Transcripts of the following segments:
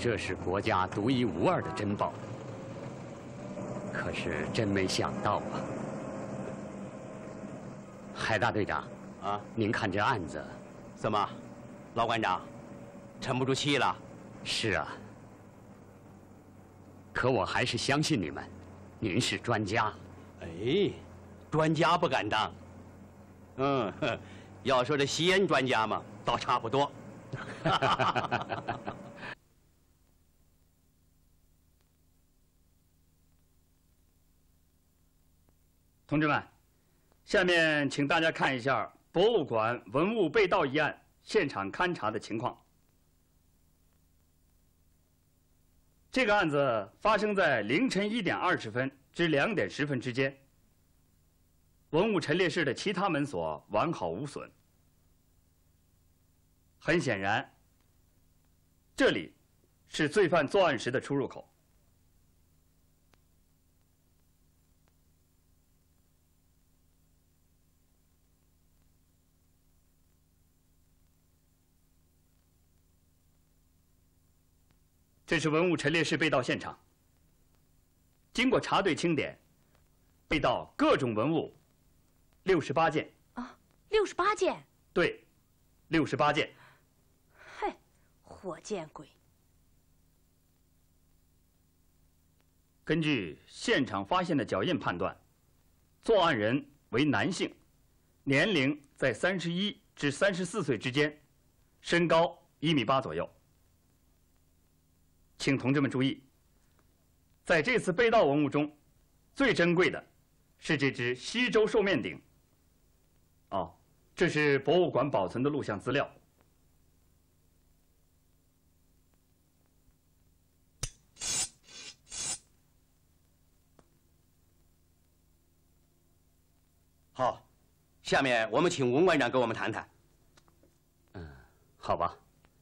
这是国家独一无二的珍宝。可是真没想到啊，海大队长啊，您看这案子， 怎么，老馆长，沉不住气了？ 是啊。可我还是相信你们，您是专家。 哎，专家不敢当。要说这吸烟专家嘛，倒差不多。 同志们，下面请大家看一下博物馆文物被盗一案现场勘查的情况。这个案子发生在凌晨1点20分至2点10分之间。文物陈列室的其他门锁完好无损。很显然，这里是罪犯作案时的出入口。这是文物陈列室被盗现场。经过查对清点，被盗各种文物68件。 啊，68件？ 对，68件。 嘿，活见鬼！ 根据现场发现的脚印判断，作案人为男性，年龄在31至34岁之间，身高1.8米左右。请同志们注意，在这次被盗文物中，最珍贵的是这只西周兽面鼎。哦，这是博物馆保存的录像资料。 好，下面我们请文馆长跟我们谈谈。 好吧。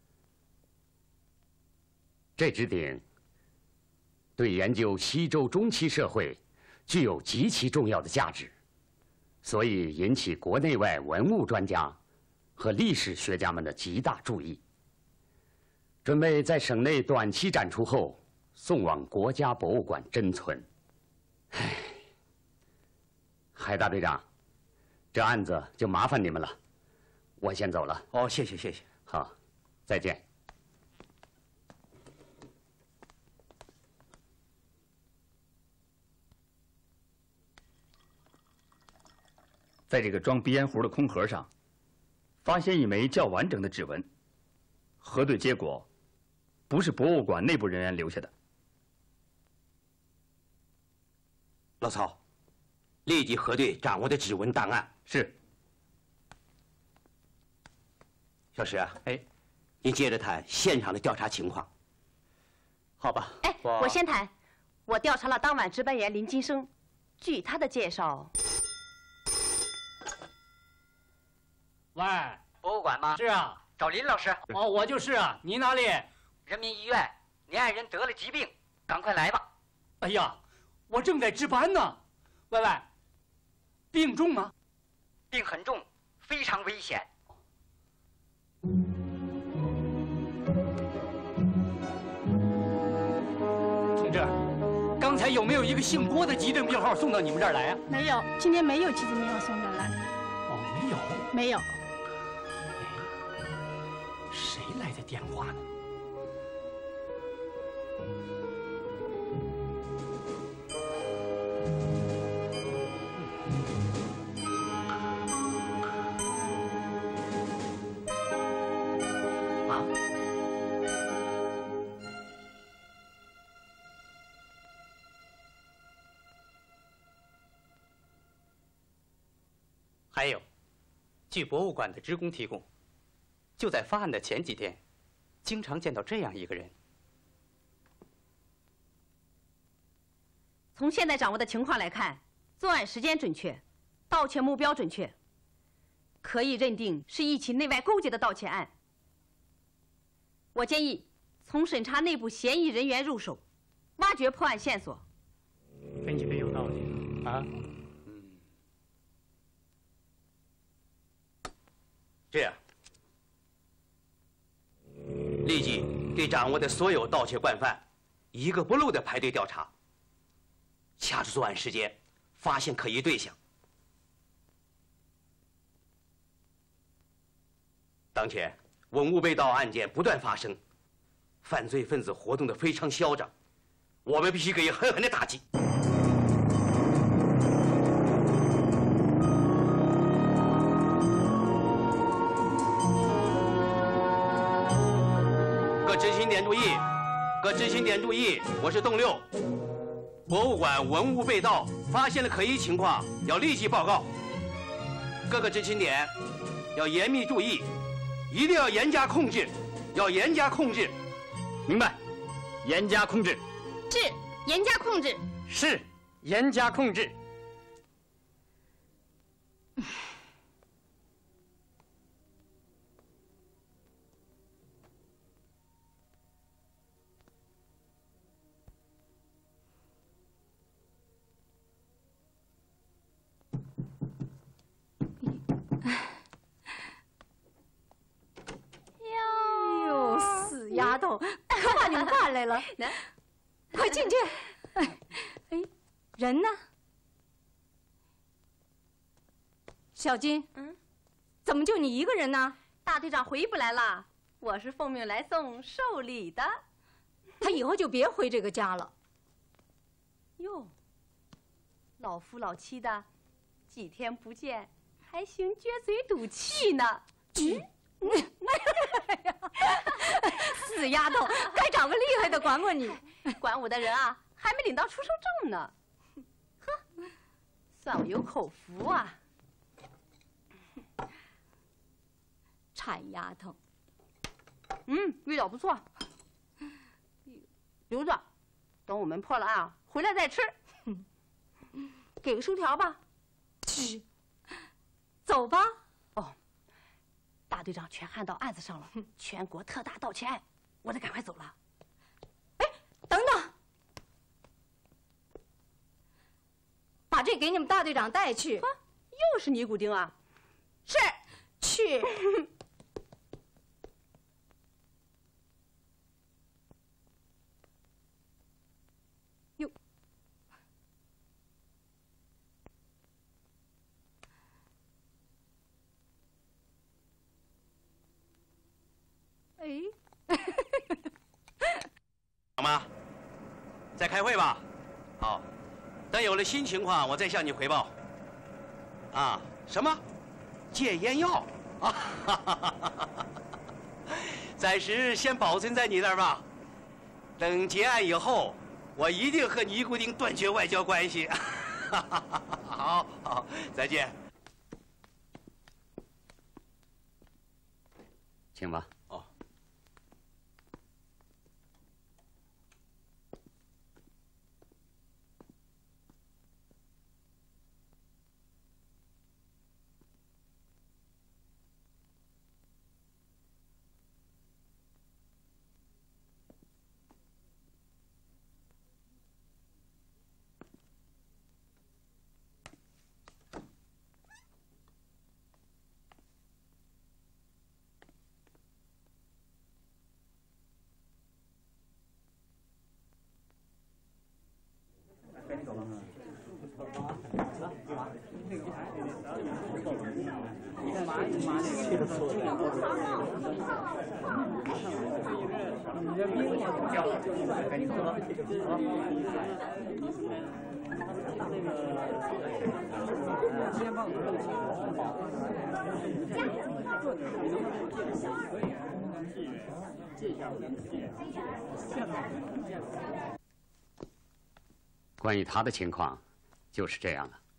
这只鼎对研究西周中期社会具有极其重要的价值，所以引起国内外文物专家和历史学家们的极大注意。准备在省内短期展出后送往国家博物馆珍存。唉，海大队长，这案子就麻烦你们了，我先走了。 哦，谢谢谢谢。 好，再见。 在这个装鼻烟壶的空盒上，发现一枚较完整的指纹，核对结果不是博物馆内部人员留下的。 老曹，立即核对掌握的指纹档案。 是。 小石啊，你接着谈现场的调查情况。 好吧。我先谈。我调查了当晚值班员林金生，据他的介绍。 喂， 博物馆吗？ 是啊， 找林老师。 哦，我就是啊。你哪里？ 人民医院，您爱人得了疾病，赶快来吧。 哎呀，我正在值班呢。喂喂，病重吗？ 病很重，非常危险。 同志，刚才有没有一个姓郭的急诊病号送到你们这儿来啊？ 没有，今天没有急诊病号送这儿来。 哦，没有。 没有。 谁来的电话呢？啊？ 还有，据博物馆的职工提供，就在发案的前几天，经常见到这样一个人。 从现在掌握的情况来看，作案时间准确，盗窃目标准确，可以认定是一起内外勾结的盗窃案。我建议从审查内部嫌疑人员入手，挖掘破案线索。 分析的有道理啊。 这样，立即对掌握的所有盗窃惯犯，一个不漏的排队调查，掐住作案时间，发现可疑对象。当前文物被盗案件不断发生，犯罪分子活动得非常嚣张，我们必须给予狠狠的打击。各执勤点注意！各执勤点注意！我是栋六。博物馆文物被盗，发现了可疑情况，要立即报告。各个执勤点要严密注意，一定要严加控制，要严加控制。 明白，严加控制。 是，严加控制。 是，严加控制。 哟，死丫头，可把你们赶来了，快进去。哎，人呢？小金，怎么就你一个人呢？ 大队长回不来了，我是奉命来送寿礼的。 他以后就别回这个家了。 哟，老夫老妻的，几天不见，还行撅嘴赌气呢。 死丫头，该找个厉害的管管你。 管我的人啊，还没领到出生证呢。哼，算我有口福啊。 馋丫头， 味道不错。留着，等我们破了案啊，回来再吃。给个薯条吧。 去，走吧。 哦，大队长全hand到案子上了，全国特大盗窃案，我得赶快走了。 哎，等等，把这给你们大队长带去。 又是尼古丁啊？ 是，去。哟，哎， 好吗？在开会吧？好，等有了新情况，我再向你汇报。啊，什么？戒烟药？啊，暂时先保存在你那儿吧。等结案以后，我一定和尼古丁断绝外交关系。好，好，再见。 请吧。 哦。 关于他的情况，就是这样了。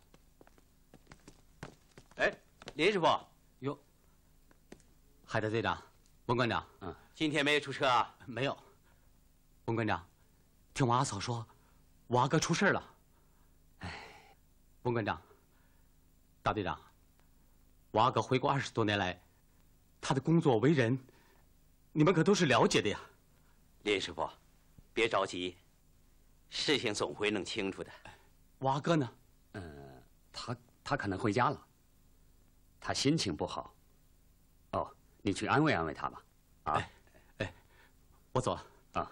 哎，林师傅， 哟，海德队长，文馆长， 今天没有出车啊？ 没有。文馆长，听我阿嫂说，我阿哥出事了。哎，文馆长，大队长，我阿哥回国20多年来，他的工作为人，你们可都是了解的呀。 林师傅，别着急，事情总会弄清楚的。 我阿哥呢？ 他可能回家了，他心情不好。哦，你去安慰安慰他吧。啊， 我走了。 啊。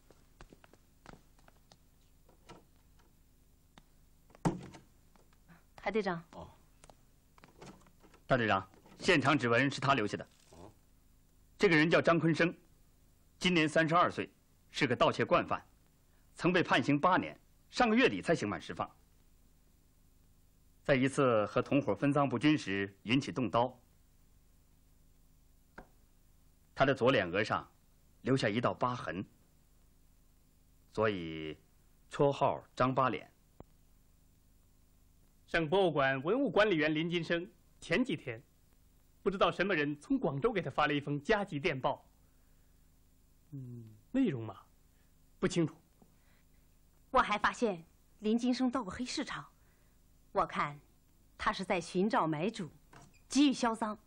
海队长。 哦。 大队长，现场指纹是他留下的。哦。这个人叫张坤生，今年32岁，是个盗窃惯犯，曾被判刑8年，上个月底才刑满释放。在一次和同伙分赃不均时引起动刀，他的左脸额上留下一道疤痕，所以绰号张八脸。 省博物馆文物管理员林金生前几天，不知道什么人从广州给他发了一封加急电报。内容嘛，不清楚。 我还发现林金生到过黑市场，我看他是在寻找买主，急于销赃。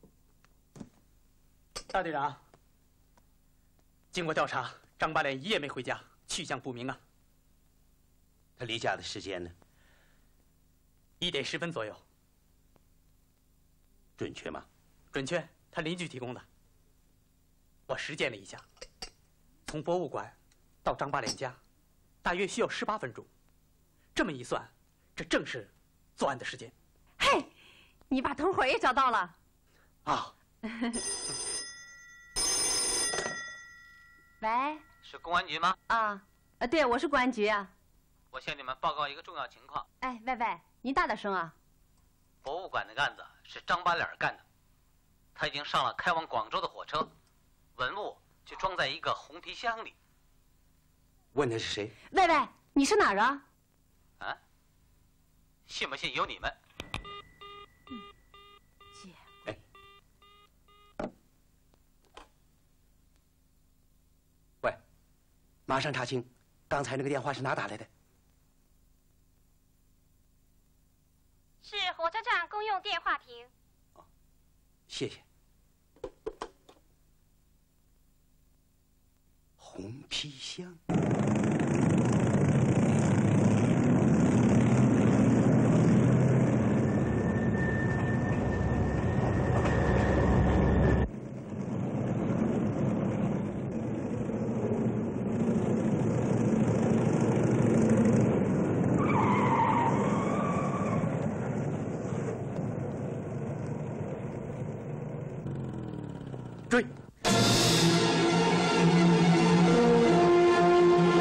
大队长，经过调查，张八脸1夜没回家，去向不明啊。 他离家的时间呢 ？1点10分左右。 准确吗？ 准确，他邻居提供的。我实践了一下，从博物馆到张八脸家，大约需要18分钟。这么一算，这正是作案的时间。 嘿，你把同伙也找到了。 啊。 喂， 是公安局吗？ 对，我是公安局啊。 我向你们报告一个重要情况。 哎，喂，您大点声啊。 博物馆那个案子是张八脸干的，他已经上了开往广州的火车，文物就装在一个红皮箱里。 问的是谁？ 喂，你是哪儿啊？ 啊？信不信由你们。 姐。 哎。喂，马上查清，刚才那个电话是哪打来的？ 是火车站公用电话亭。 谢谢。红皮箱。 追！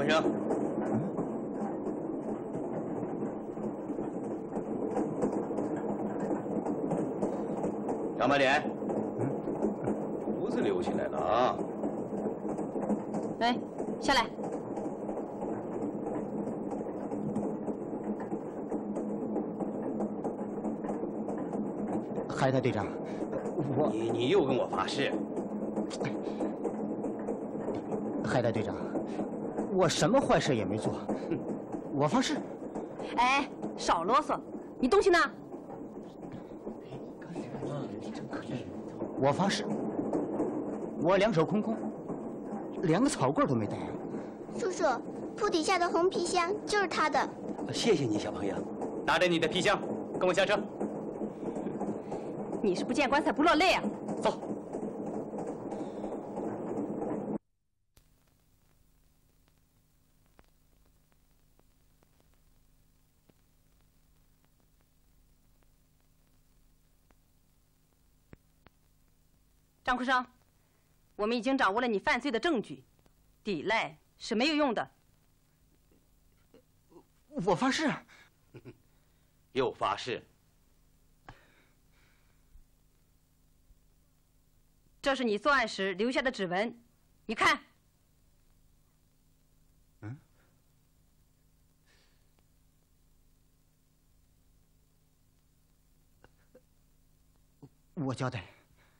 生。张八脸，胡子留起来了啊！ 哎，下来。 海大队长， 你又跟我发誓？ 海大队长，我什么坏事也没做，我发誓。 哎，少啰嗦，你东西呢？ 我发誓，我两手空空，连个草棍都没带。 叔叔，铺底下的红皮箱就是他的。 谢谢你，小朋友。 拿着你的皮箱，跟我下车。 你是不见棺材不落泪啊！ 走。 张库生，我们已经掌握了你犯罪的证据，抵赖是没有用的。 我发誓。 又发誓。 这是你作案时留下的指纹，你看。 我交代。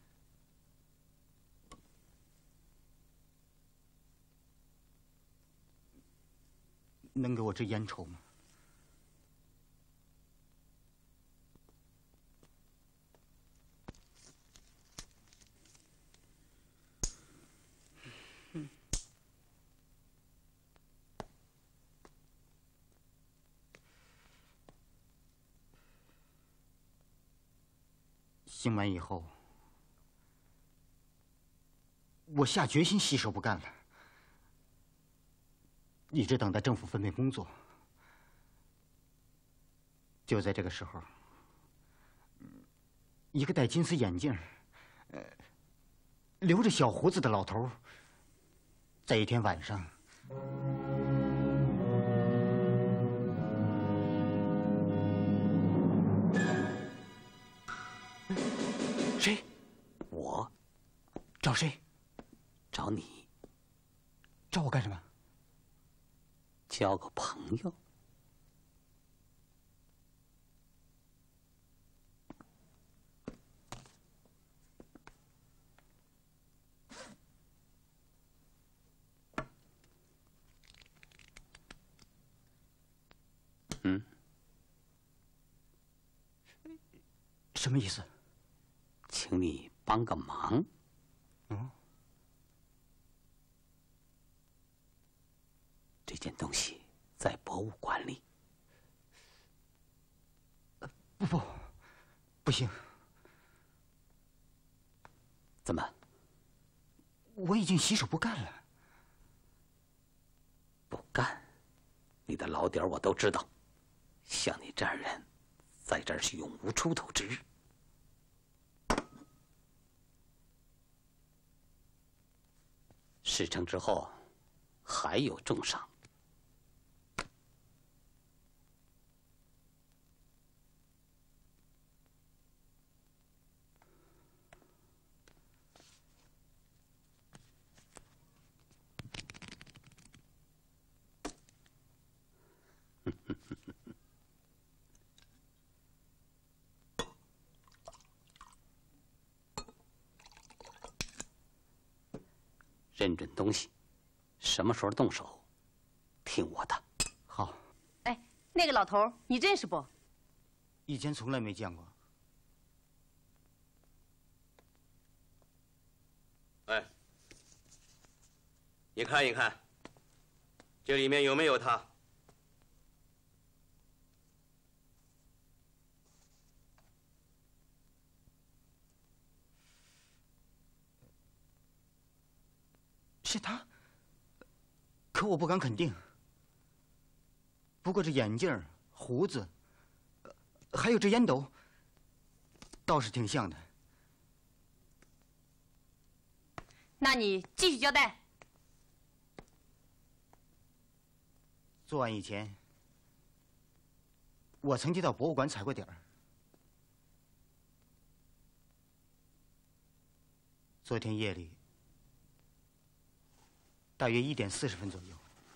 能给我支烟抽吗？刑完以后，我下决心洗手不干了。一直等待政府分配工作。就在这个时候，一个戴金丝眼镜、留着小胡子的老头，在一天晚上， 谁？我。 找谁？ 找你。 找我干什么？ 交个朋友。 什么意思？ 请你帮个忙。这件东西在博物馆里。 不行。 怎么？ 我已经洗手不干了。 不干？你的老底儿我都知道。像你这样人，在这儿是永无出头之日。事成之后，还有重赏。认准东西，什么时候动手，听我的。 好。 哎，那个老头你认识不？ 以前从来没见过。 哎，你看一看，这里面有没有他？ 是他，可我不敢肯定。不过这眼镜、胡子，还有这烟斗，倒是挺像的。 那你继续交代。 作案以前，我曾经到博物馆踩过点儿。昨天夜里，大约1点40分左右。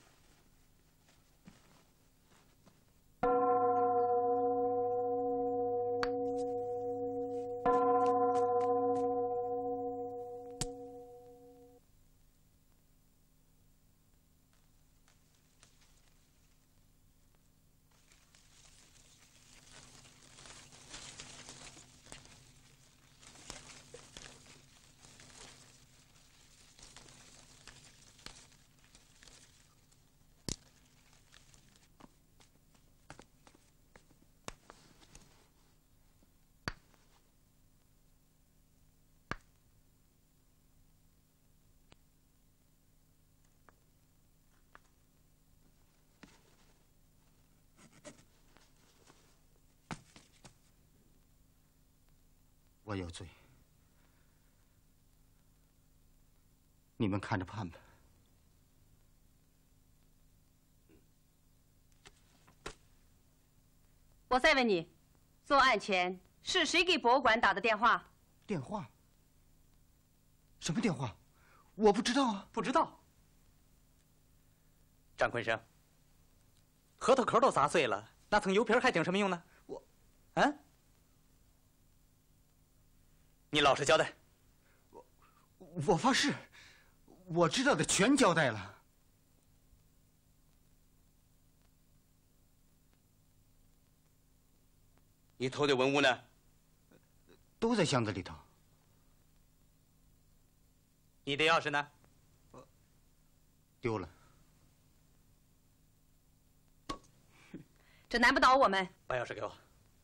我有罪，你们看着判吧。 我再问你，作案前是谁给博物馆打的电话？ 电话？什么电话？我不知道啊。 不知道。张坤生，核桃壳都砸碎了，那层油皮还顶什么用呢？你老实交代。 我发誓，我知道的全交代了。 你偷的文物呢？ 都在箱子里头。 你的钥匙呢？ 丢了。 这难不倒我们。 把钥匙给我。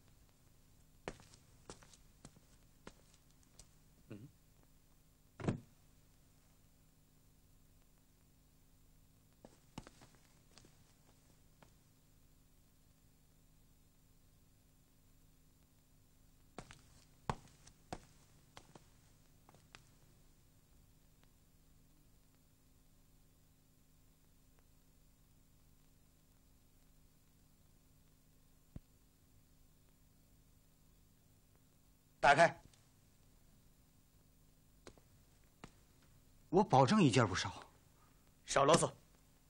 打开，我保证一件不少。 少啰嗦。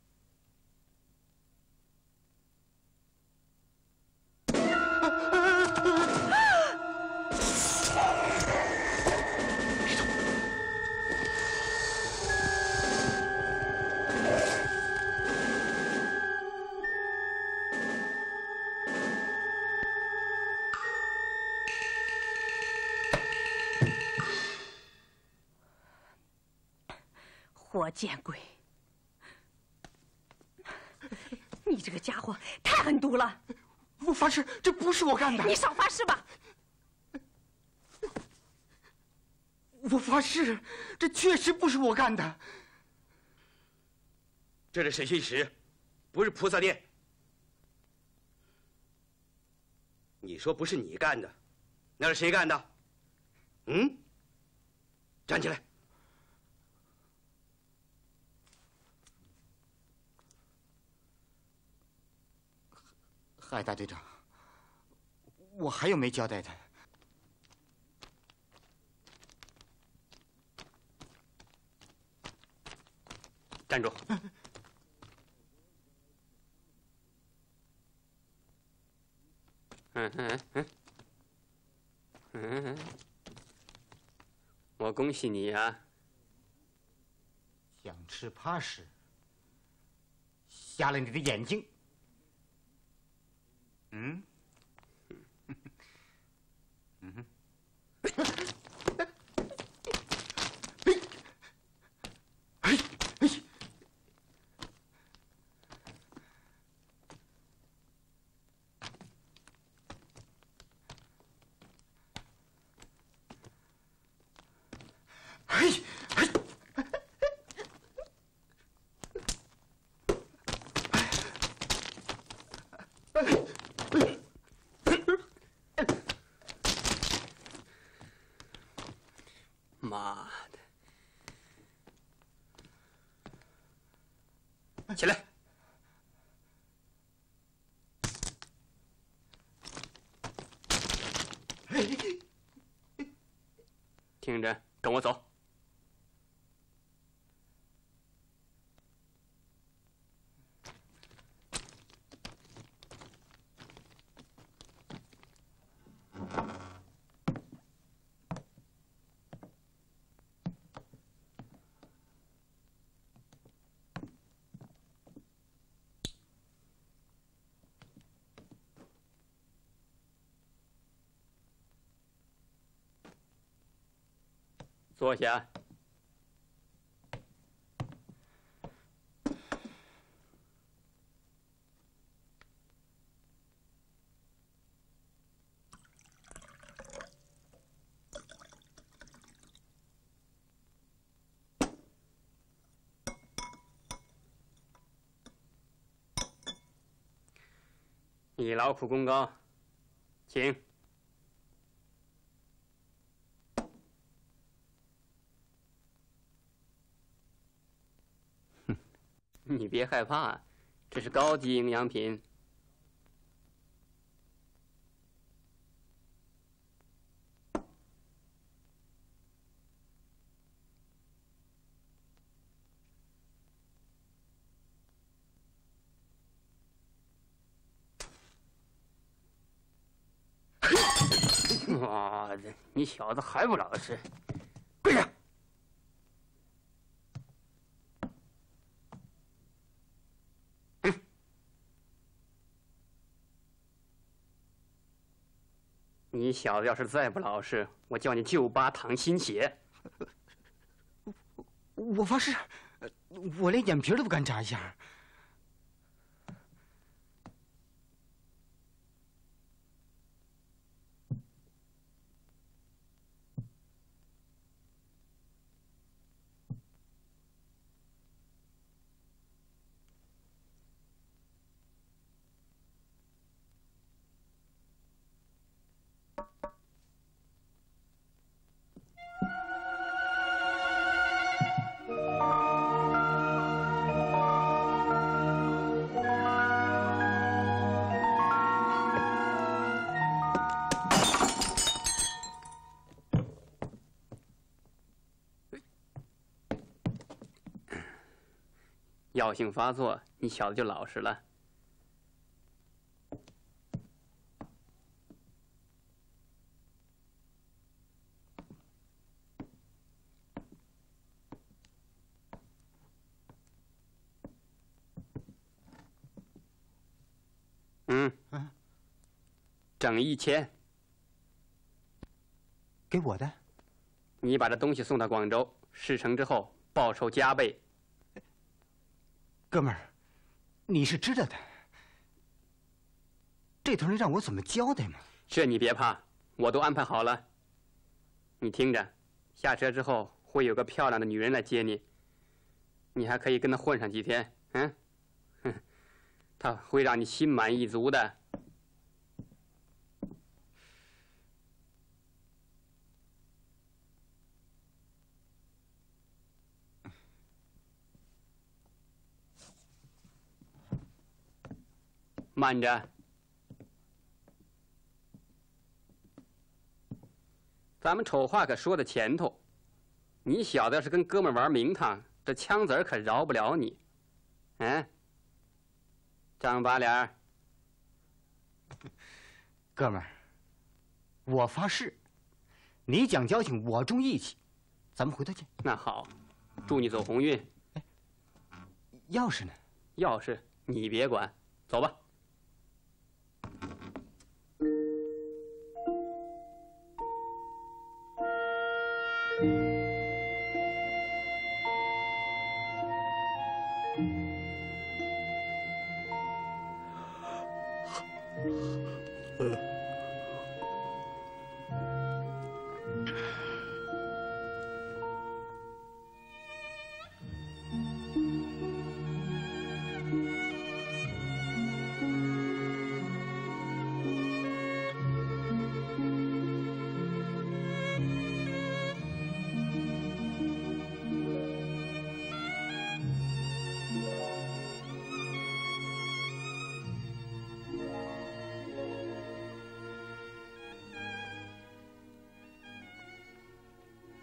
活见鬼！你这个家伙太狠毒了！ 我发誓，这不是我干的。 你少发誓吧！ 我发誓，这确实不是我干的。 这是审讯室，不是菩萨殿。你说不是你干的，那是谁干的？嗯？站起来！ 嗨，大队长，我还有没交代的。 站住！ 我恭喜你呀！ 想吃趴屎，瞎了你的眼睛。 嗯，嗯哼， 妈的！ 起来！ 听着，跟我走。坐下。你劳苦功高，请。你别害怕，这是高级营养品。妈的，你小子还不老实！跪下！你小子要是再不老实，我叫你98淌心血！ 我发誓，我连眼皮都不敢眨一下。 药性发作，你小子就老实了。整1000， 给我的。 你把这东西送到广州，事成之后报酬加倍。 哥们儿，你是知道的，这头你让我怎么交代嘛？ 这你别怕，我都安排好了。你听着，下车之后会有个漂亮的女人来接你，你还可以跟她混上几天，她会让你心满意足的。慢着，咱们丑话可说在前头，你小子要是跟哥们玩名堂，这枪子儿可饶不了你。张八脸， 哥们儿，我发誓，你讲交情，我重义气，咱们回头见。 那好，祝你走鸿运。 钥匙呢？ 钥匙你别管，走吧。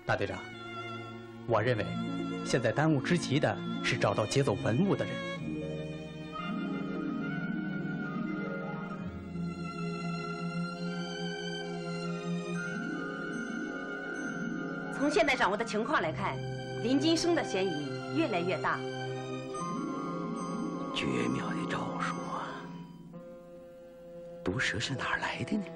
大队长，我认为现在当务之急的是找到劫走文物的人。 从现在掌握的情况来看，林金生的嫌疑越来越大。 绝妙的招数啊！毒蛇是哪儿来的呢？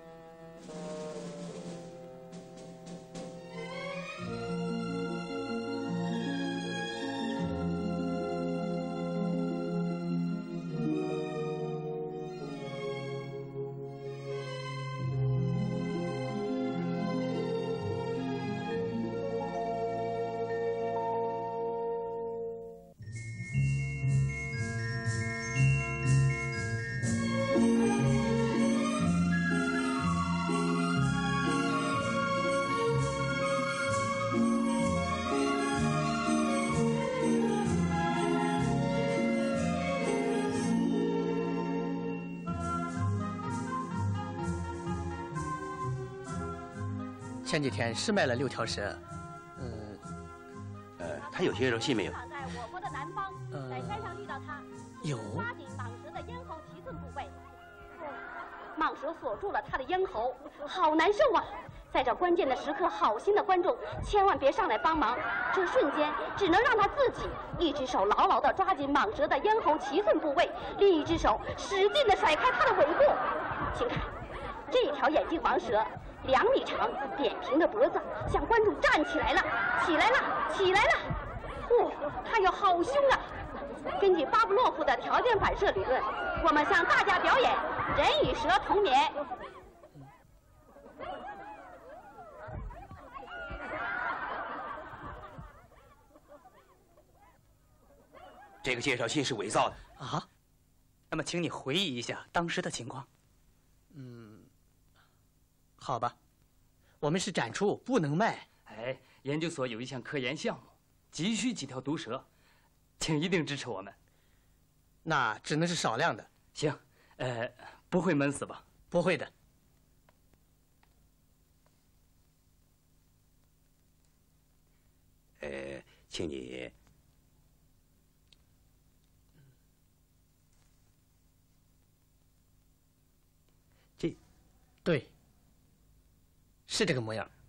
前几天是卖了6条蛇， 他有些肉信没有？ 在我国的南方，在山上遇到它， 有。 抓紧蟒蛇的咽喉脐寸部位，蟒蛇锁住了它的咽喉，好难受啊！在这关键的时刻，好心的观众千万别上来帮忙，这瞬间只能让他自己一只手牢牢地抓紧蟒蛇的咽喉脐寸部位，另一只手使劲地甩开它的尾部。请看，这条眼镜蟒蛇。2米长，扁平的脖子，向观众站起来了，起来了，起来了！它有好凶啊！根据巴甫洛夫的条件反射理论，我们向大家表演人与蛇同眠。 这个介绍信是伪造的啊？那么，请你回忆一下当时的情况。好吧，我们是展出，不能卖。 哎，研究所有一项科研项目，急需几条毒蛇，请一定支持我们。 那只能是少量的。 行，不会闷死吧？ 不会的。 请你对，是这个模样。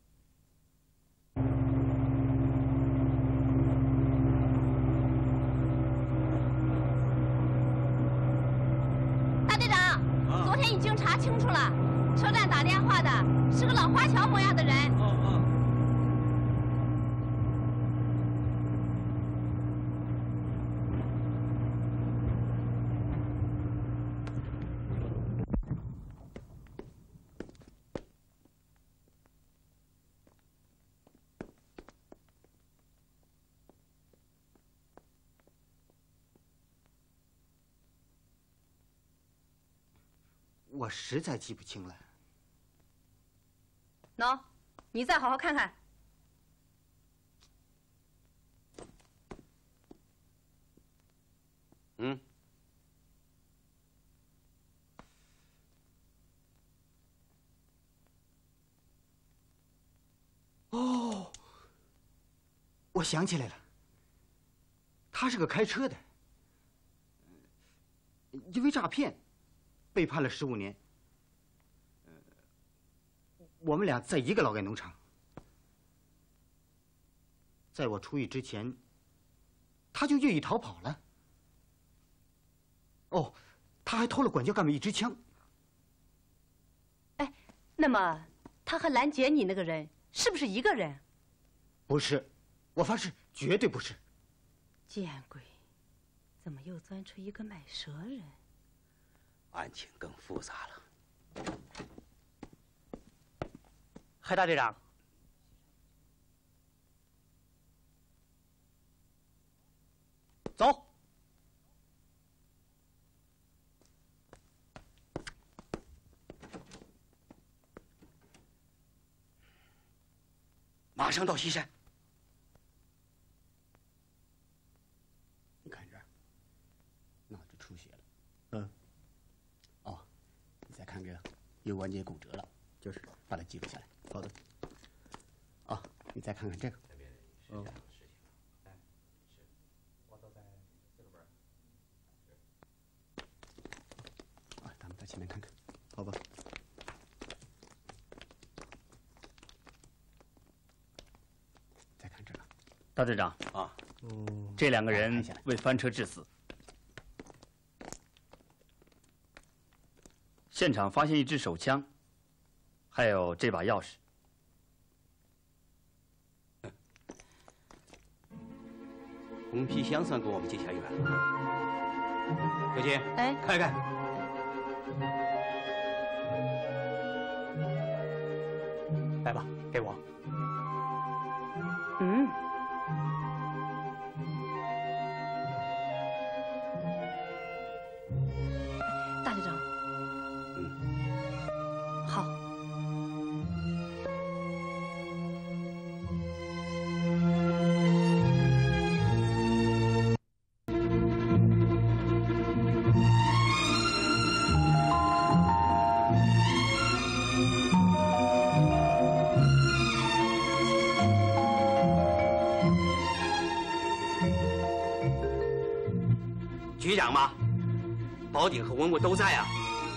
大队长，昨天已经查清楚了，车站打电话的是个老华侨模样的人。 我实在记不清了。 喏，你再好好看看。 哦，我想起来了，他是个开车的，因为诈骗被判了15年。我们俩在一个劳改农场，在我出狱之前，他就越狱逃跑了。哦，他还偷了管教干部一支枪。 哎，那么他和拦截你那个人是不是一个人？ 不是，我发誓绝对不是。 见鬼，怎么又钻出一个买蛇人？ 案情更复杂了。 海大队长，走。 马上到西山。 你看这儿，脑子出血了。哦，你再看这右关节骨折了，就是把它记录下来。好的。啊。 你再看看这个。 嗯。 啊，咱们在前面看看。 好吧。 再看这个。 大队长啊， 这2个人为翻车致死。现场发现一支手枪，还有这把钥匙。 红皮箱算跟我们结下缘了。小金， 哎， 看看。 来吧，给我。 嗯。大队长。好。 局长嘛，保鼎和文物都在啊。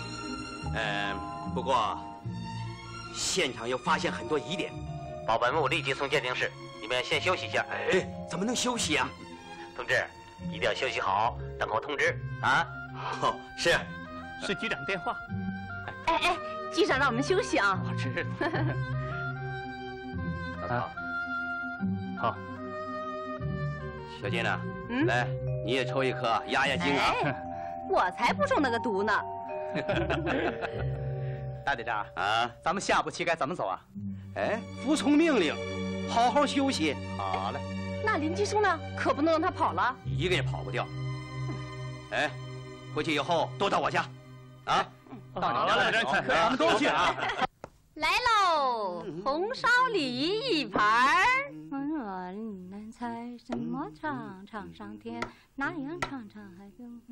不过现场又发现很多疑点， 把文物立即送鉴定室。你们先休息一下。 哎，怎么能休息啊？ 同志，一定要休息好，等候通知啊。 哦，是。 是局长电话。 哎，局长让我们休息啊。 我知道。 啊，好。 小金呐，来，你也抽一颗，压压惊啊。 我才不中那个毒呢。 大队长啊， 咱们下步棋该怎么走啊？ 哎，服从命令，好好休息。 好嘞。 那林继生呢？可不能让他跑了。 一个也跑不掉。哎，回去以后都到我家，啊。 到你家来，咱们都去啊。 来喽，红烧鲤鱼1盘。 难猜怎么唱，唱上天，那样唱唱还更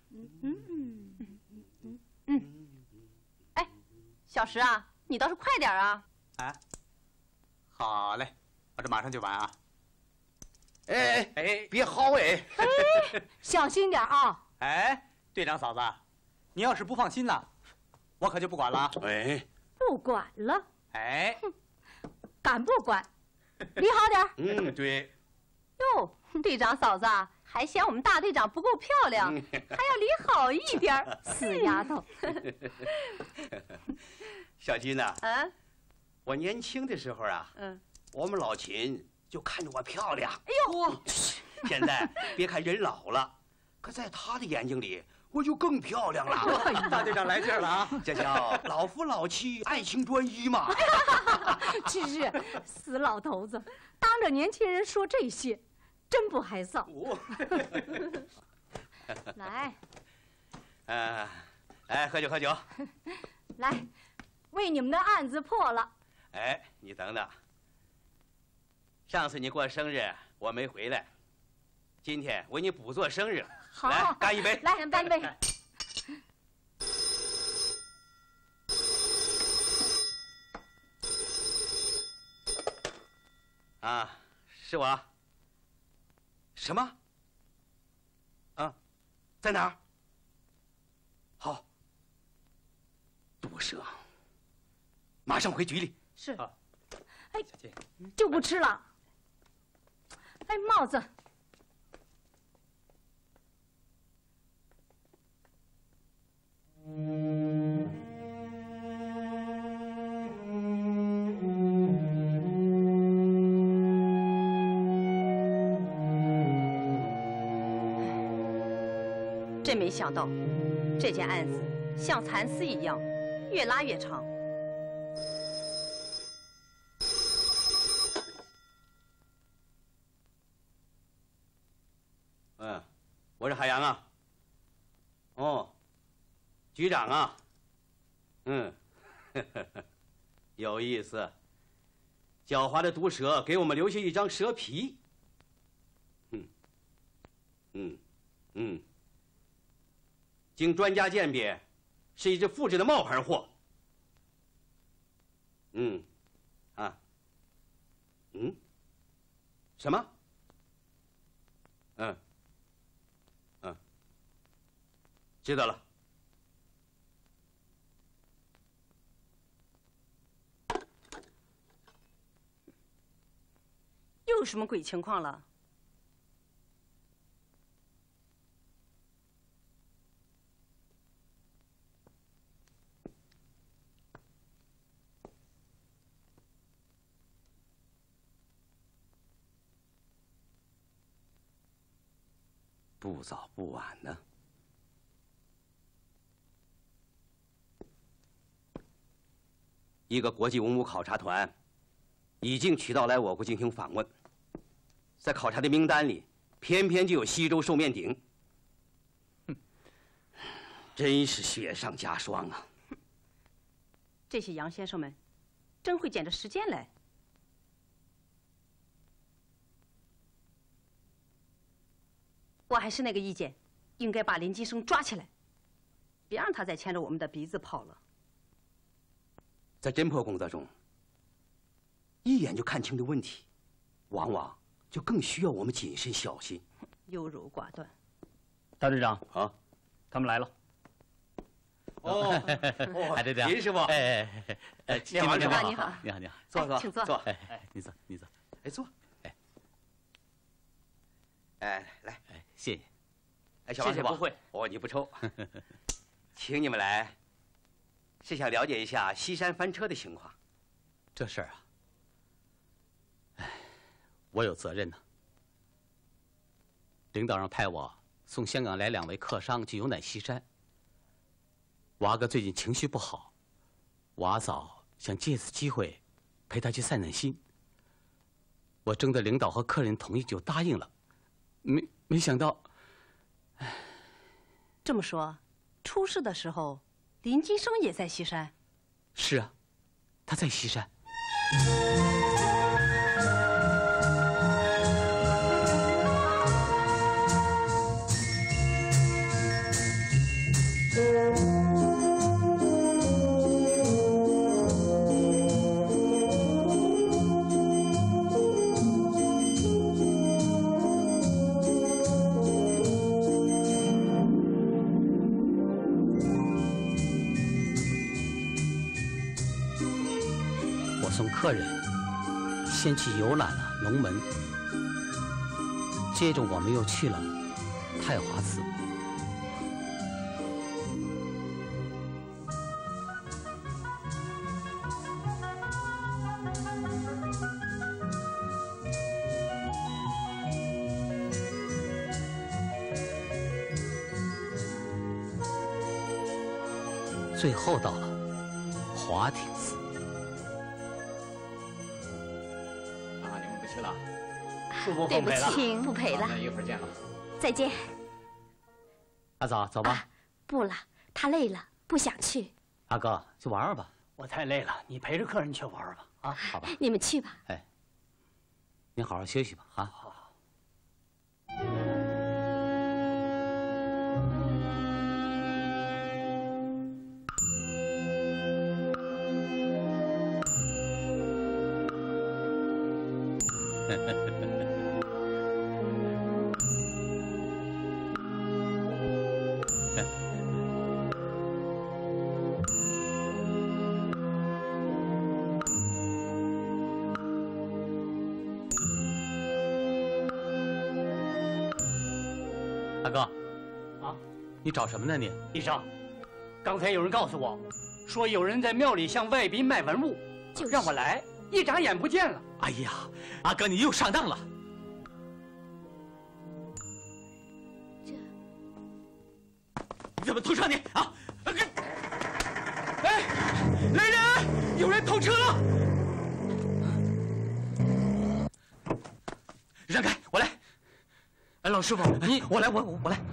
哎，小石啊，你倒是快点啊！ 啊，好嘞，我这马上就完啊。 哎，别薅哎！ 小心点啊！ 哎，队长嫂子，你要是不放心呐，我可就不管了。 哎， 不管了。 哎， 敢不管？离好点。 对。 哟，队长嫂子还嫌我们大队长不够漂亮，还要离好一点。 死丫头。 小金呐，我年轻的时候啊，我们老秦就看着我漂亮。 哎呦， 现在别看人老了，可在他的眼睛里，我就更漂亮了。 大队长来劲了啊！ 这叫老夫老妻，爱情专一嘛。 真是死老头子，当着年轻人说这些，真不害臊。来， 来喝酒喝酒。 来，为你们的案子破了。 哎，你等等。上次你过生日我没回来，今天为你补做生日。 好， 来干一杯！ 来，干杯！ 啊，是我。什么？啊，在哪儿？好，毒蛇，马上回局里。 是。 哎，就不吃了。哎，帽子。 真没想到，这件案子像蚕丝一样，越拉越长。 我是海洋啊。哦，局长啊。有意思。狡猾的毒蛇给我们留下一张蛇皮。经专家鉴别，是一只复制的冒牌货。 嗯？什么？知道了。 又有什么鬼情况了？ 不早不晚呢。一个国际文物考察团已经取道来我国进行访问，在考察的名单里，偏偏就有西周寿面鼎，真是雪上加霜啊！ 这些杨先生们真会捡着时间来。我还是那个意见，应该把林金生抓起来，别让他再牵着我们的鼻子跑了。 在侦破工作中，一眼就看清的问题，往往就更需要我们谨慎小心。 优柔寡断。 大队长啊， 他们来了。 哎，队长， 林师傅， 你好， 你好， 你好，你好， 坐， 请坐。 你坐，你坐， 坐，来， 谢谢。 小王师傅， 不会， 你不抽，请你们来，是想了解一下西山翻车的情况。 这事儿啊，我有责任呢。领导让派我送香港来2位客商去游览西山。娃哥最近情绪不好，我阿嫂想借此机会陪他去散散心。我征得领导和客人同意就答应了，没想到， 这么说，出事的时候，林金生也在西山。 是啊，他在西山。送客人先去游览了龙门，接着我们又去了太华寺。最后到了华亭寺。 对不起，不陪了。 那一会儿见了。 再见。 阿嫂，走吧。 不了，他累了，不想去。 阿哥，去玩玩吧。 我太累了，你陪着客人去玩玩吧。啊， 好吧。 你们去吧。 哎，你好好休息吧。啊。 好。 大哥， 啊， 你找什么呢你？ 医生，刚才有人告诉我，说有人在庙里向外宾卖文物，让我来，一眨眼不见了。 哎呀，阿哥你又上当了。你怎么偷车你啊？ 哎，来人，有人偷车了！ 让开，我来。哎，老师傅，我来，我来。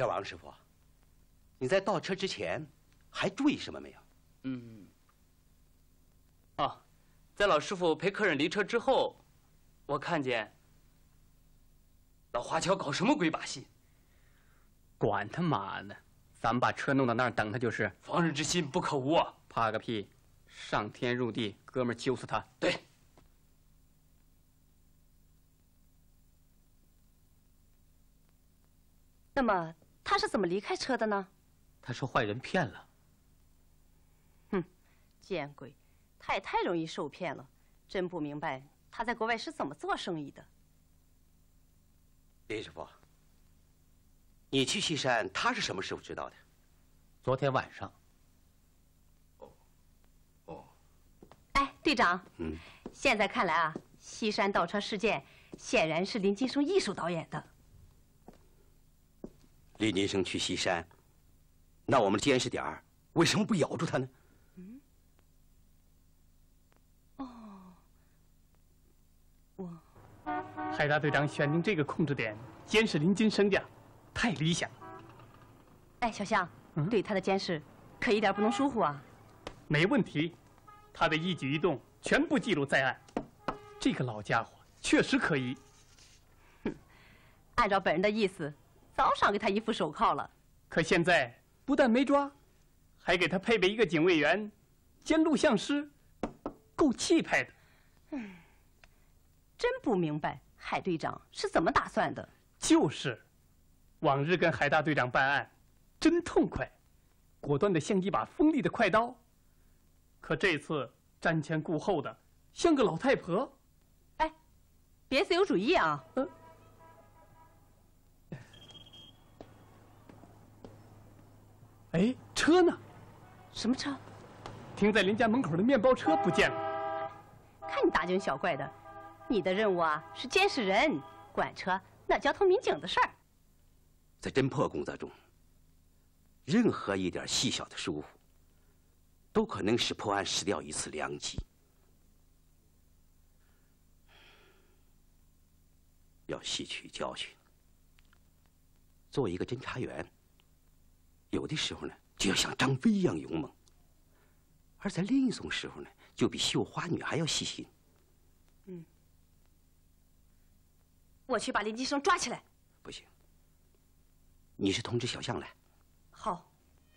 这王师傅，你在倒车之前还注意什么没有？ 在老师傅陪客人离车之后，我看见老华侨搞什么鬼把戏。 管他妈的，咱们把车弄到那儿等他就是。 防人之心不可无啊！ 怕个屁！上天入地，哥们儿揪死他！ 对。 那么他是怎么离开车的呢？ 他受坏人骗了。 哼，见鬼！他也太容易受骗了，真不明白他在国外是怎么做生意的。 林师傅，你去西山，他是什么时候知道的？ 昨天晚上。 哎，队长，现在看来啊，西山倒车事件显然是林金生一手导演的。 林金生去西山，那我们监视点为什么不咬住他呢？ 海大队长选定这个控制点监视林金生家，太理想了。 哎，小象，对他的监视可一点不能疏忽啊。 没问题，他的一举一动全部记录在案。这个老家伙确实可疑。 按照本人的意思，早赏给他一副手铐了。 可现在不但没抓，还给他配备一个警卫员兼录像师，够气派的。 真不明白海队长是怎么打算的。 就是，往日跟海大队长办案，真痛快，果断的像一把锋利的快刀。可这次瞻前顾后的，像个老太婆。 哎，别自由主义啊！ 哎，车呢？ 什么车？ 停在林家门口的面包车不见了。 看你大惊小怪的。你的任务啊是监视人，管车那交通民警的事儿。 在侦破工作中，任何一点细小的疏忽，都可能使破案失掉一次良机。要吸取教训。作为一个侦查员，有的时候呢就要像张飞一样勇猛，而在另一种时候呢，就比绣花女还要细心。 我去把林金生抓起来。 不行，你是通知小象来。 好。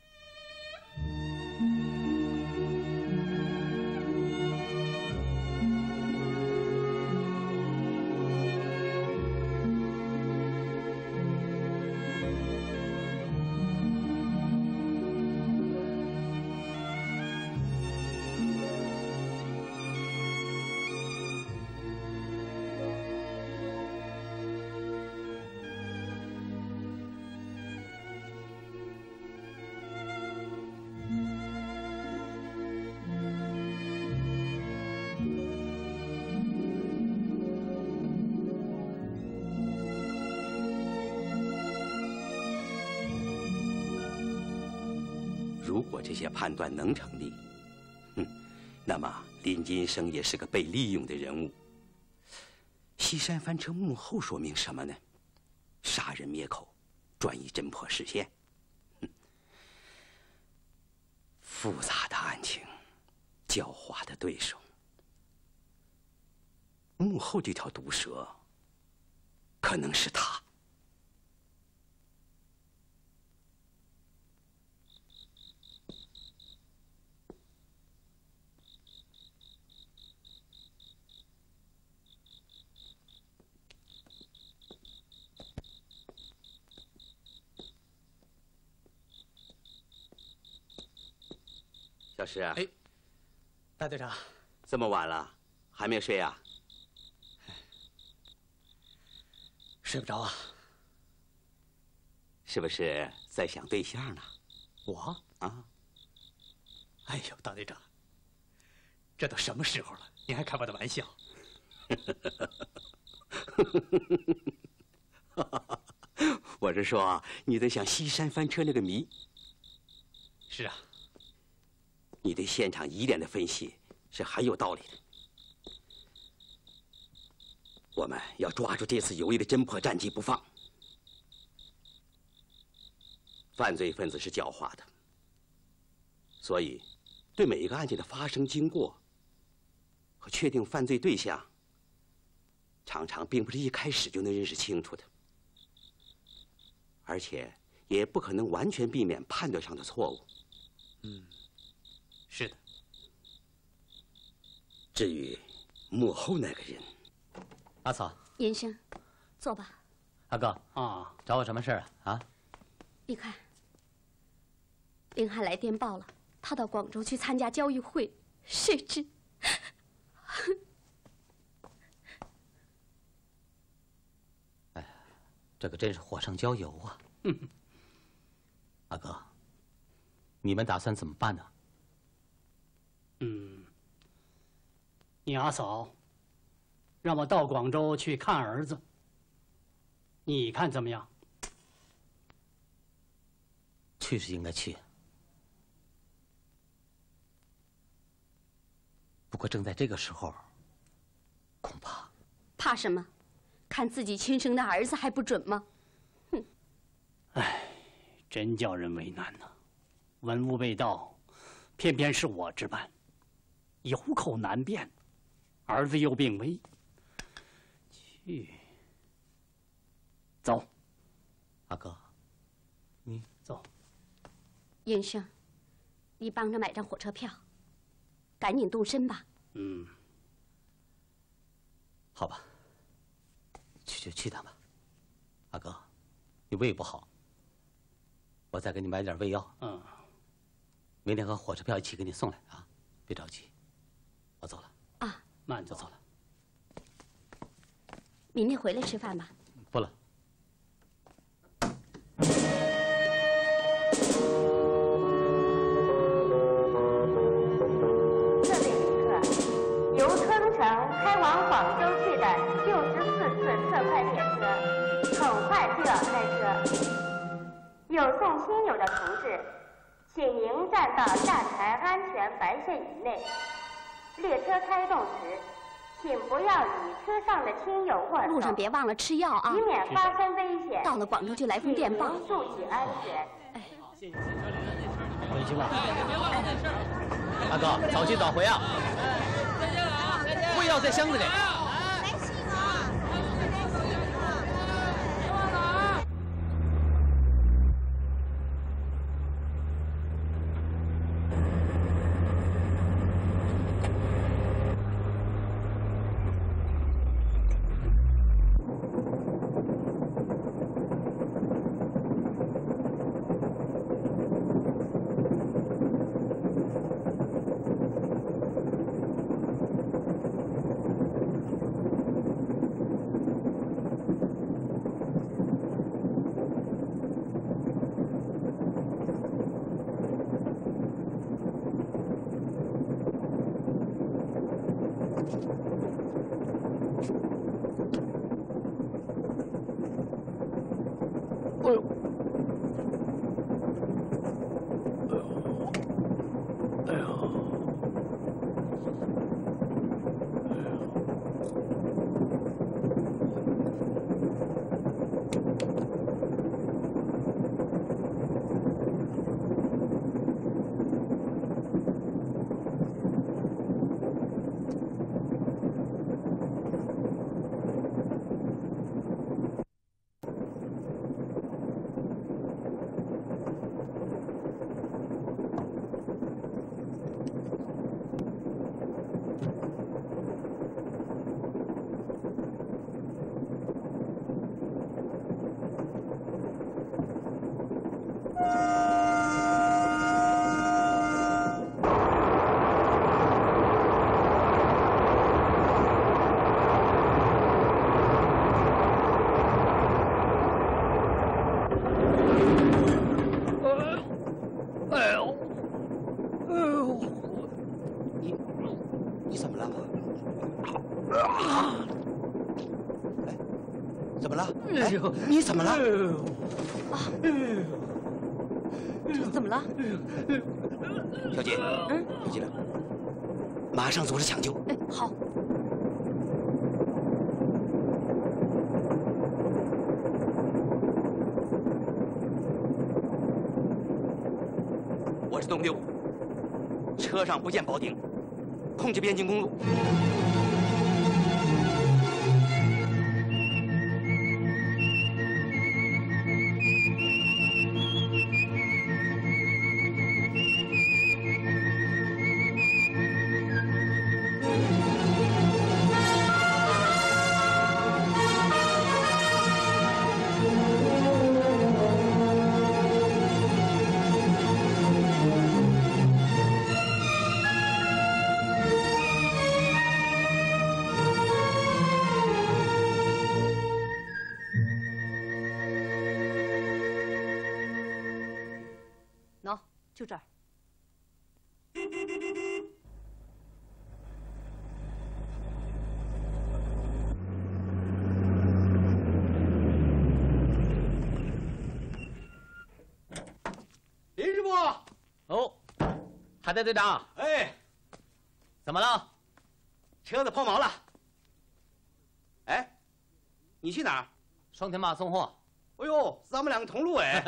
如果这些判断能成立，那么林金生也是个被利用的人物。西山翻车幕后说明什么呢？杀人灭口，转移侦破视线。复杂的案情，狡猾的对手，幕后这条毒蛇，可能是他。小石， 哎，大队长， 这么晚了，还没睡啊？ 睡不着啊？ 是不是在想对象呢？ 我啊？ 哎呦，大队长，这都什么时候了，您还开我的玩笑？ 我是说，你在想西山翻车那个谜。 是啊。 你对现场疑点的分析是很有道理的。我们要抓住这次有利的侦破战机不放。 犯罪分子是狡猾的，所以对每一个案件的发生经过和确定犯罪对象，常常并不是一开始就能认识清楚的，而且也不可能完全避免判断上的错误。 是的。 至于幕后那个人， 阿草， 严生，坐吧。 阿哥啊，找我什么事啊？啊？ 你看，林汉来电报了，他到广州去参加交易会，谁知， 哎呀，这可真是火上浇油啊！阿哥，你们打算怎么办呢？ 你阿嫂让我到广州去看儿子，你看怎么样？ 去是应该去，不过正在这个时候，恐怕怕什么？看自己亲生的儿子还不准吗？哼！ 哎，真叫人为难呐！文物未到，偏偏是我值班，有口难辩，儿子又病危。去，走。 阿哥，你走。 严生，你帮着买张火车票，赶紧动身吧。 好吧，去就去趟吧。阿哥，你胃不好，我再给你买点胃药。明天和火车票一起给你送来啊，别着急。我走了啊， 慢走。 走了。 明天回来吃饭吧。 不了。 这位旅客，由春城开往广州去的64次特快列车，很快就要开车。有送亲友的同志，请您站到站台安全白线以内。列车开动时，请不要与车上的亲友握手。 路上别忘了吃药啊， 以免发生危险。 到了广州就来封电报。 注意安全。 回去吧。 阿哥，早去早回啊！胃药在箱子里。 你怎么了？怎么了？哎，你怎么了？ 怎么了？ 小姐，别急了，马上组织抢救。 哎，好。 次东丢，车上不见保定，控制边境公路。 就这儿。 林师傅， 哦，海带队长， 哎， 怎么了？ 车子抛锚了。哎，你去哪儿？ 双田坝送货。 哎呦，咱们两个同路哎。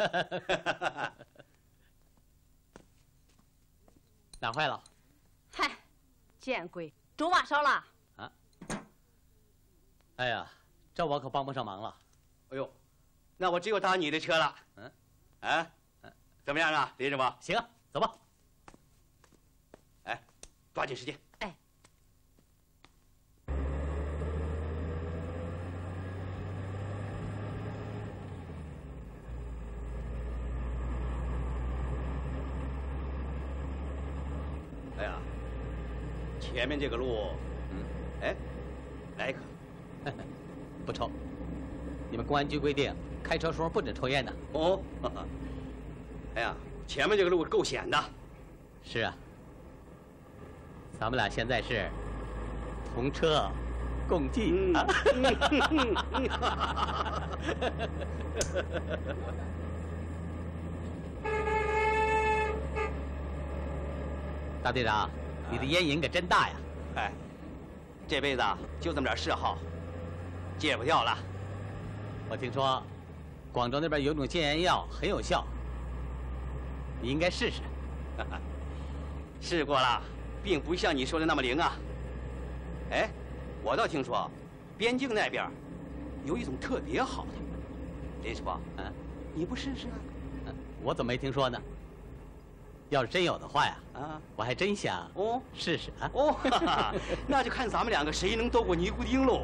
哪坏了？ 嗨，见鬼，轴瓦烧了。 啊！哎呀，这我可帮不上忙了。 哎呦，那我只有搭你的车了。嗯，啊，怎么样啊，林师傅？ 行啊，走吧。 哎，抓紧时间。 哎。 哎呀，前面这个路，哎，来一颗， 不抽。你们公安局规定，开车时候不准抽烟的。 哦，哎呀，前面这个路够险的。 是啊，咱们俩现在是同车共济啊。大队长，你的烟瘾可真大呀！ 哎，这辈子就这么点嗜好，戒不掉了。 我听说，广州那边有种戒烟药很有效，你应该试试。 试过了，并不像你说的那么灵啊。哎，我倒听说，边境那边有一种特别好的，林师傅，你不试试啊？ 我怎么没听说呢？要是真有的话呀，我还真想试试啊。 哦，那就看咱们两个谁能斗过尼古丁喽。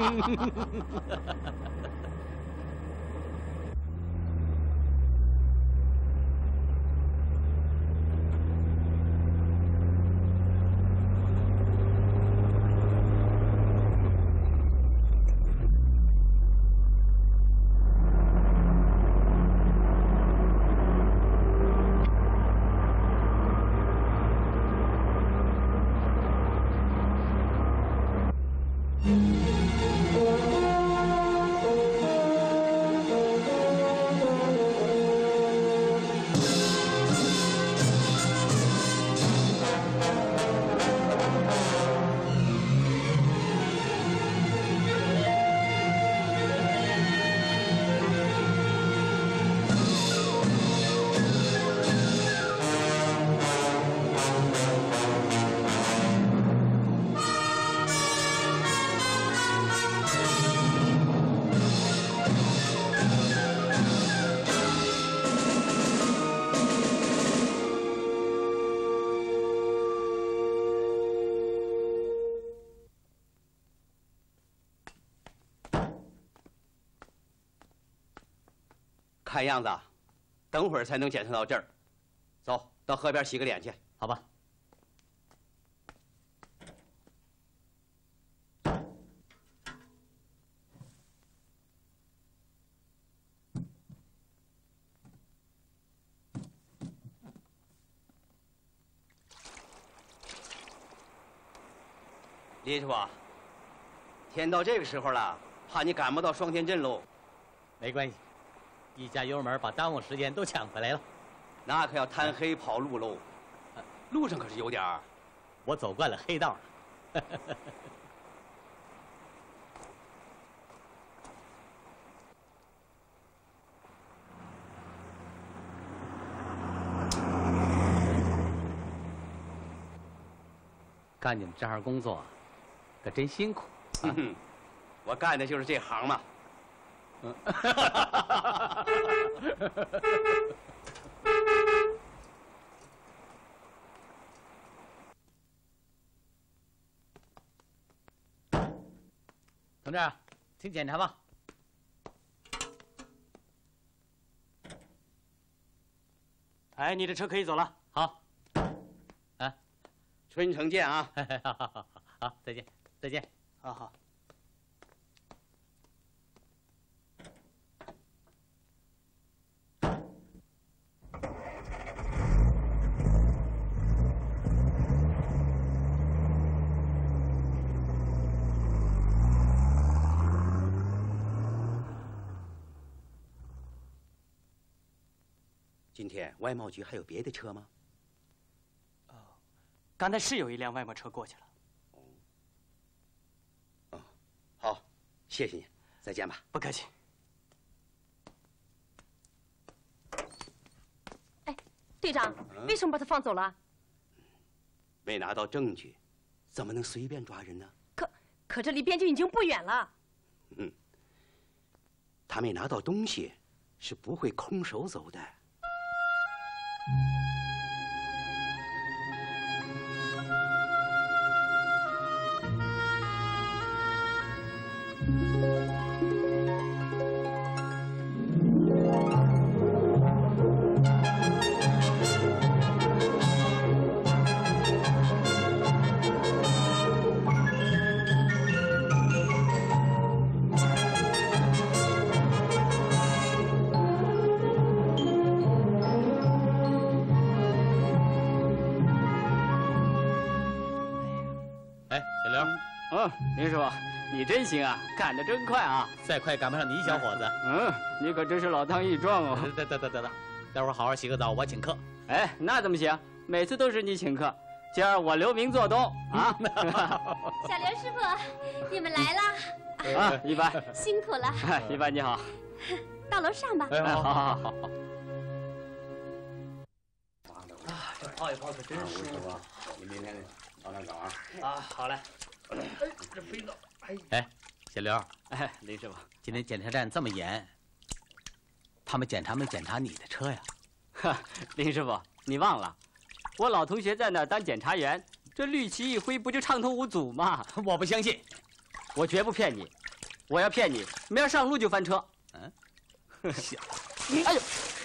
看样子，等会儿才能检测到这儿。走到河边洗个脸去， 好吧？ 林师傅，天到这个时候了，怕你赶不到双田镇喽。 没关系。一加油门，把耽误时间都抢回来了。 那可要贪黑跑路喽，路上可是有点儿。 我走惯了黑道了。 干你们这行工作，可真辛苦。 我干的就是这行嘛。 同志，请检查吧。 哎，你的车可以走了。 好。啊， 春城见啊！ 好，再见，再见。 好。 今天外贸局还有别的车吗？ 刚才是有一辆外贸车过去了。 好，谢谢你，再见吧。 不客气。 哎，队长，为什么把他放走了？ 没拿到证据，怎么能随便抓人呢？ 可这离边境已经不远了。 他没拿到东西，是不会空手走的。 林师傅，你真行啊，干得真快啊！ 再快赶不上你小伙子。 你可真是老当益壮哦。 得，待会儿好好洗个澡，我请客。 哎，那怎么行？每次都是你请客，今儿我留名做东啊！ 小刘师傅，你们来了。 啊，一般。 辛苦了。 一般你好。 到楼上吧。 好。 这泡一泡可真舒服啊！ 你明天早点搞啊。 好嘞。 这肥皂， 哎，小刘， 林师傅， 今天检查站这么严，他们检查没检查你的车呀？ 林师傅，你忘了，我老同学在那儿当检查员，这绿旗一挥，不就畅通无阻吗？ 我不相信， 我绝不骗你，我要骗你，明儿上路就翻车。 小， 哎呦，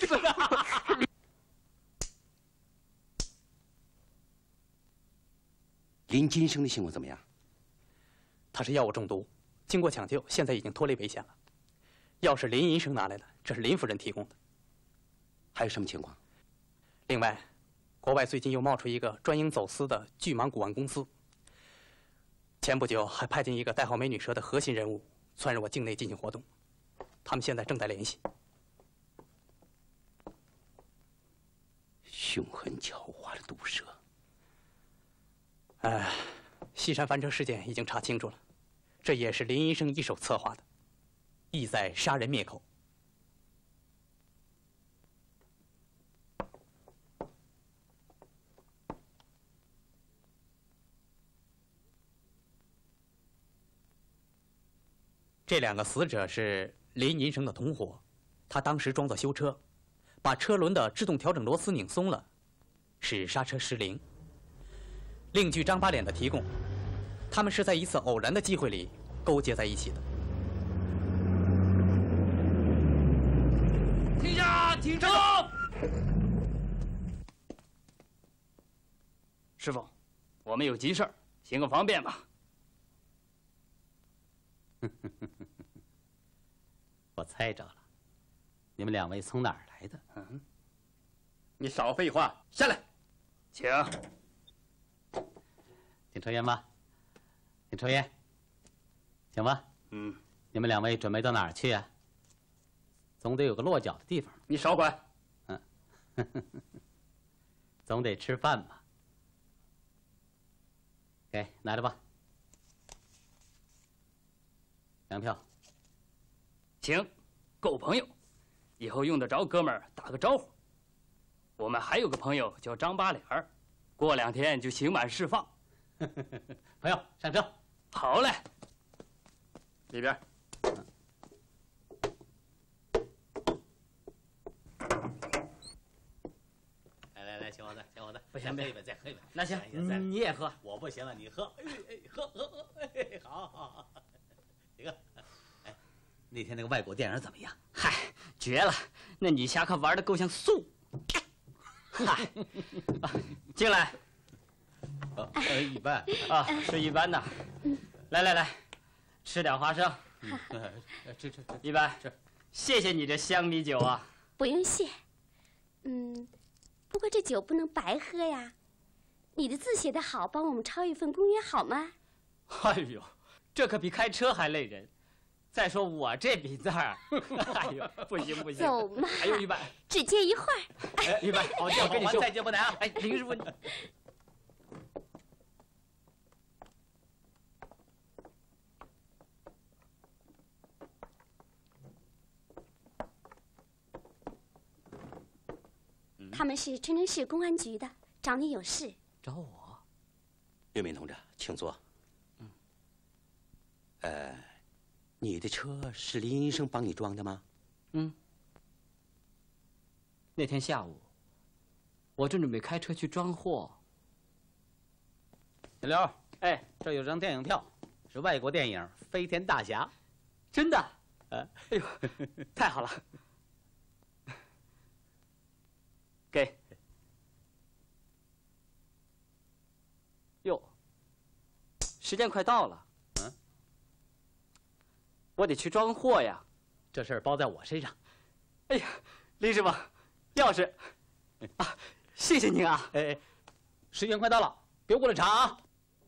林金生的新闻怎么样？ 他是药物中毒，经过抢救，现在已经脱离危险了。药是林医生拿来的，这是林夫人提供的。 还有什么情况？ 另外，国外最近又冒出一个专营走私的巨蟒古玩公司。前不久还派进一个代号美女蛇的核心人物窜入我境内进行活动，他们现在正在联系。 凶狠狡猾的毒蛇。 西山翻车事件已经查清楚了，这也是林医生一手策划的，意在杀人灭口。这两个死者是林医生的同伙，他当时装作修车，把车轮的制动调整螺丝拧松了，使刹车失灵。另据张八脸的提供，他们是在一次偶然的机会里勾结在一起的。 停下，停车！ 师傅，我们有急事儿，行个方便吧。 我猜着了，你们两位从哪儿来的？ 你少废话，下来，请。 请抽烟吧，请抽烟，行吧？你们两位准备到哪儿去啊？总得有个落脚的地方。 你少管。 总得吃饭吧？给，拿着吧。粮票。 请，够朋友，以后用得着哥们儿打个招呼。我们还有个朋友叫张八脸儿，过2天就刑满释放。 朋友，上车。 好嘞。里边。 来，请我的，请我的。 不行， 再喝一杯，再喝一杯。 那行，你也喝。 我不行了，你喝。喝。好。这个，哎，那天那个外国电影怎么样？ 嗨，绝了！那女侠可玩的够像素。嗨，进来。 一般啊，是一般的。来，吃点花生。 吃。 一般，谢谢你这香米酒啊。 不用谢。不过这酒不能白喝呀。你的字写得好，帮我们抄一份公约好吗？ 哎呦，这可比开车还累人。再说我这笔字儿，哎呦，不行。 走嘛。 哎呦，一般， 只借一会儿。 哎，一般，我跟你说， 再借不难啊。 哎，林师傅。 他们是春城市公安局的，找你有事。 找我？ 岳明同志，请坐。你的车是林医生帮你装的吗？ 那天下午，我正准备开车去装货。 小刘，哎，这有张电影票，是外国电影《飞天大侠》， 真的？哎呦，太好了！给。哟，时间快到了。我得去装货呀。 这事儿包在我身上。 哎呀，林师傅，钥匙。啊，谢谢您啊。 哎，时间快到了，别误了场啊。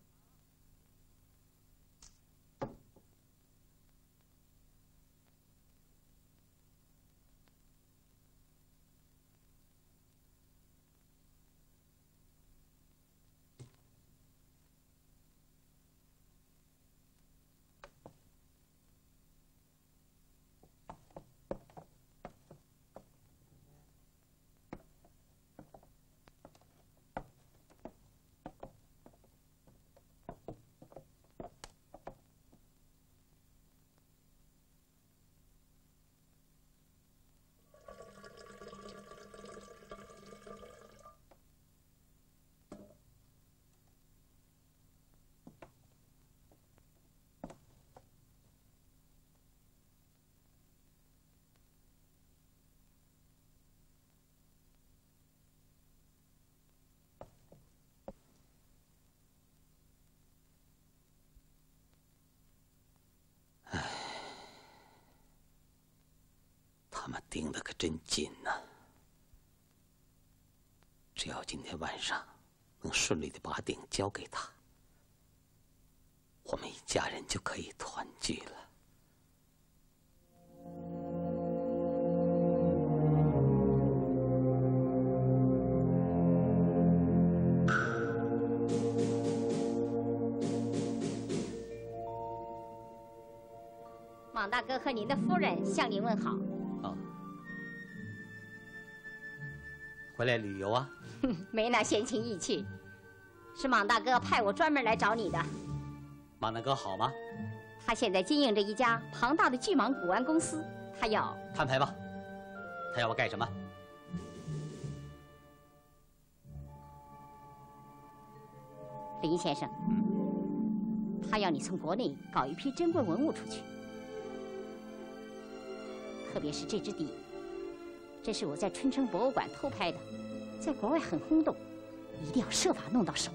他们盯得可真紧呐！只要今天晚上能顺利的把鼎交给他，我们一家人就可以团聚了。 莽大哥和您的夫人向您问好。 哦，回来旅游啊？ 没那闲情逸趣，是莽大哥派我专门来找你的。 莽大哥好吗？ 他现在经营着一家庞大的巨蟒古玩公司，他要摊牌吧。他要我干什么？ 林先生，他要你从国内搞一批珍贵文物出去。特别是这只鼎，这是我在春城博物馆偷拍的，在国外很轰动，一定要设法弄到手。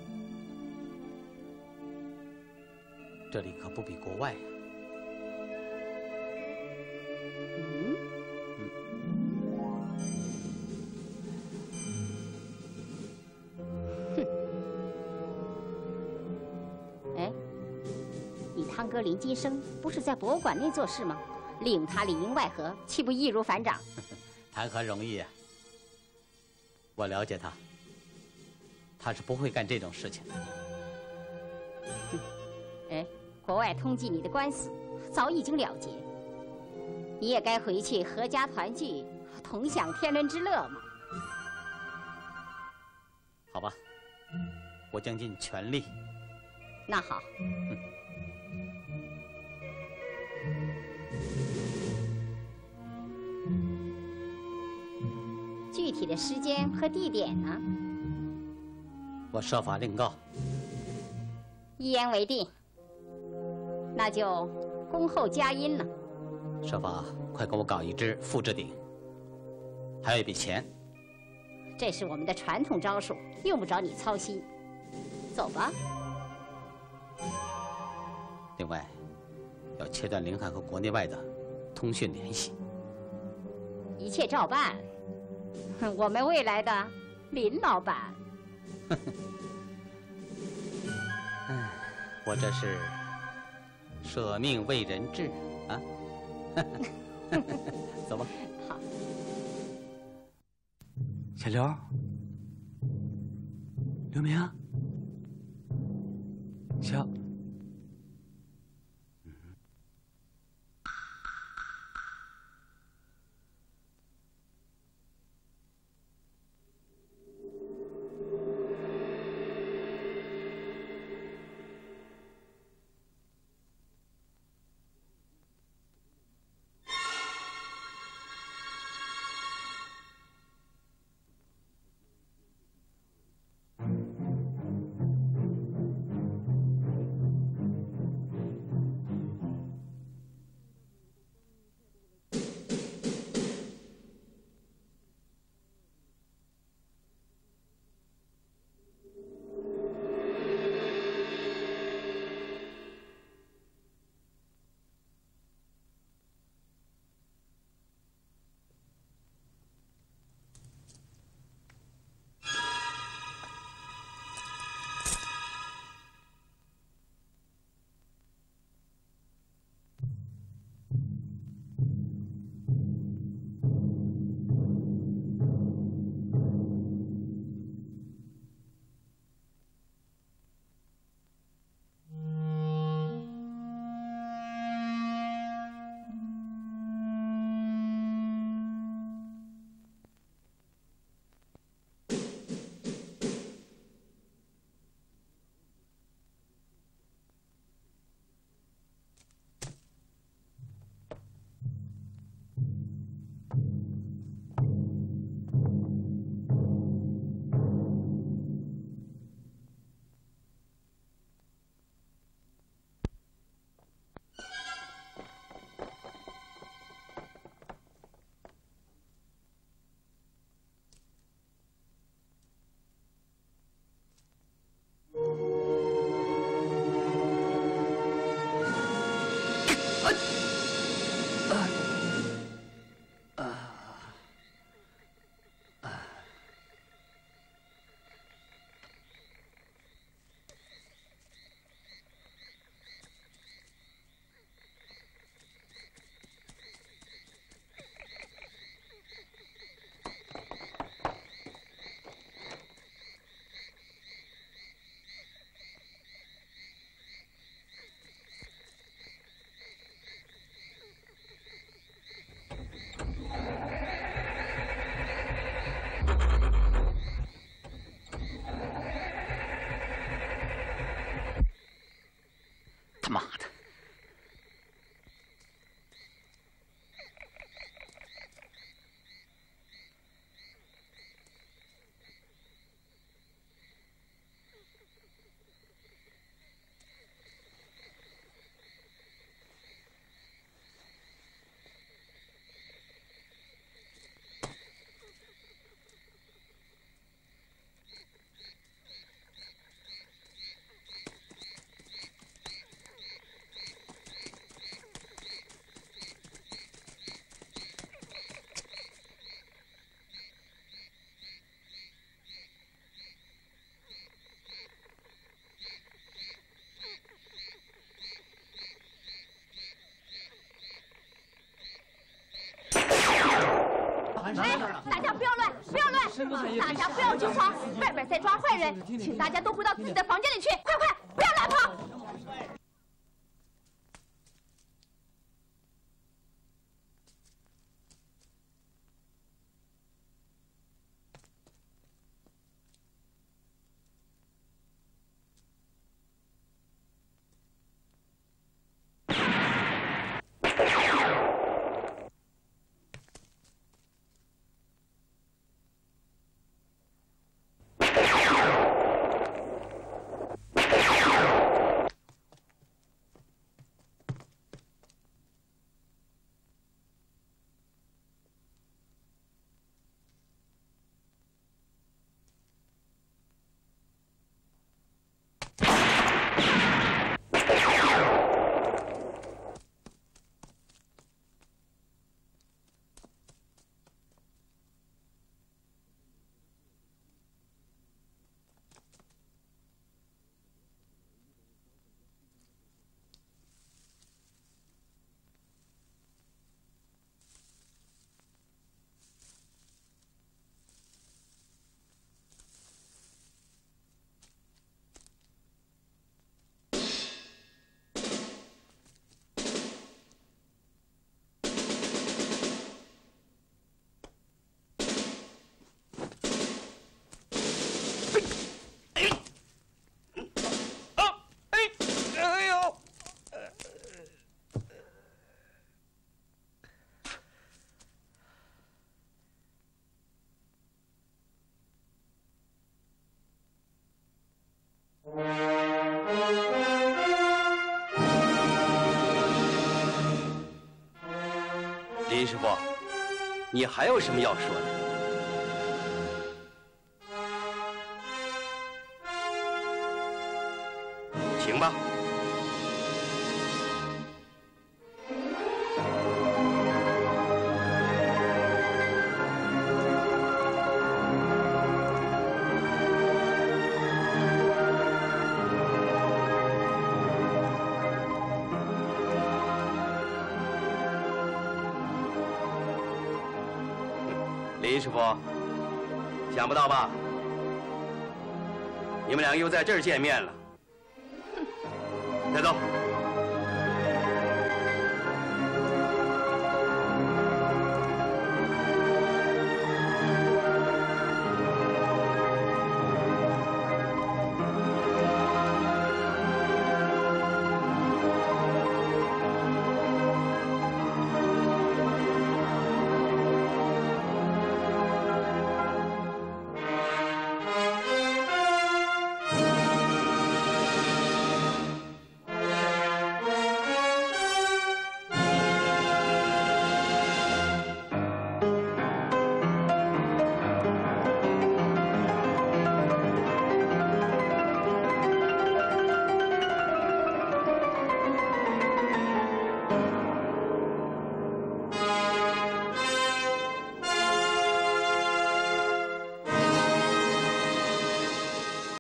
这里可不比国外呀。 哎，你堂哥林金生不是在博物馆内做事吗？令他里应外合，岂不易如反掌？ 谈何容易啊！我了解他，他是不会干这种事情的。 哎，国外通缉你的官司早已经了结，你也该回去阖家团聚，同享天伦之乐嘛。 好吧，我将尽全力那好。具体的时间和地点呢？ 我设法另告。 一言为定。那就恭候佳音了。 设法快给我搞一只复制鼎，还有一笔钱。 这是我们的传统招数，用不着你操心。走吧。 另外，要切断临海和国内外的通讯联系。 一切照办。我们未来的林老板。 我这是舍命为人质啊！走吧。 好。 小刘，刘明，小。 他妈的！ 哎，大家不要乱，不要乱！大家不要惊慌，外边在抓坏人，请大家都回到自己的房间里去，快快，不要乱跑！ 林师傅，你还有什么要说的？请吧。林师傅，想不到吧？你们两个又在这儿见面了。带走。